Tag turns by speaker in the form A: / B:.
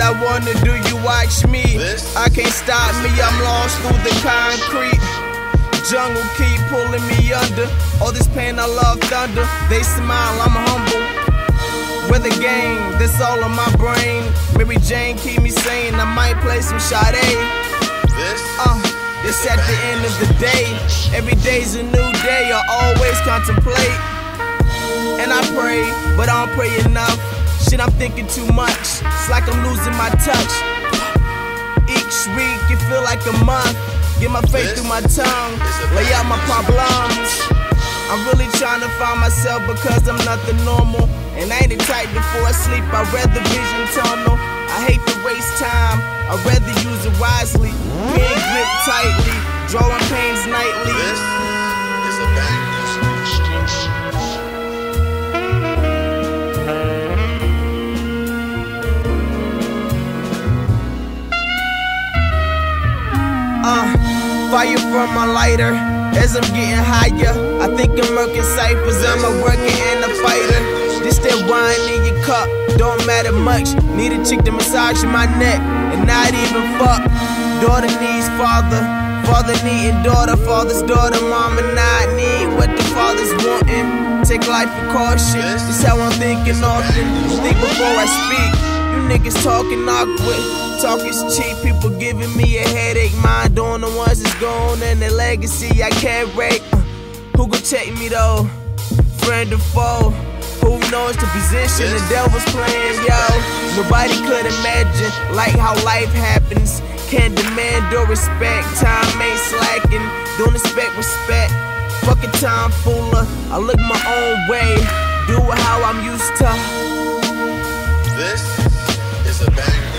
A: I wanna do, you watch me. I can't stop me, I'm lost through the concrete. Jungle keep pulling me under. All this pain, I love thunder. They smile, I'm humble. With the game, that's all on my brain. Mary Jane keep me sane, I might play some Sade. It's at the end of the day. Every day's a new day, I always contemplate. And I pray, but I don't pray enough. Shit, I'm thinking too much, it's like I'm losing my touch. Each week, it feel like a month. Get my faith through my tongue, lay out my problems. I'm really trying to find myself because I'm nothing normal. And I ain't the type before I sleep, I'd rather vision tunnel. I hate to waste time, I'd rather use it wisely. Pen grip tightly, drawing pains nightly.
B: This is a bang.
A: Fire from my lighter as I'm getting higher. I think I'm working ciphers, I'm a worker and a fighter. This that wine in your cup, don't matter much. Need a chick to massage my neck and not even fuck. Daughter needs father, father needing daughter, father's daughter. Mama not need what the father's wanting. Take life with caution, this how I'm thinking often. Think before I speak. You niggas talking awkward, talk is cheap. People giving me a headache. Mind doing the ones that's gone and the legacy I can't break. Who gon' take me though? Friend or foe? Who knows the position the devil's playing, yo? Nobody could imagine like how life happens. Can't demand or respect. Time ain't slacking. Don't expect respect. Fucking time fooler. I look my own way. Do it how I'm used to.
B: This is a bang.